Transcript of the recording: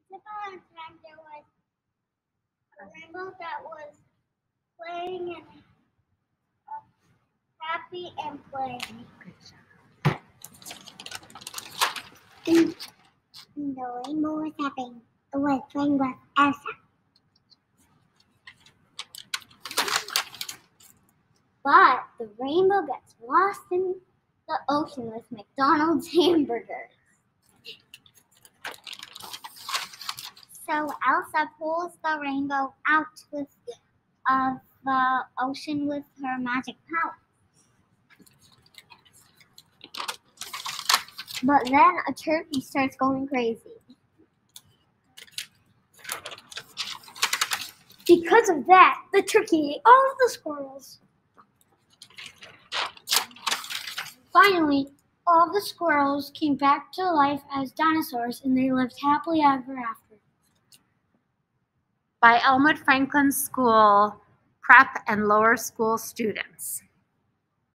Once upon a time, there was a rainbow that was playing and happy and playing. And the rainbow was happy. It was playing with Elsa. But the rainbow gets lost in the ocean with McDonald's hamburgers. So Elsa pulls the rainbow out of the ocean with her magic power. But then a turkey starts going crazy. Because of that, the turkey ate all of the squirrels. Finally, all the squirrels came back to life as dinosaurs, and they lived happily ever after. By Elmwood Franklin School Prep and Lower School students.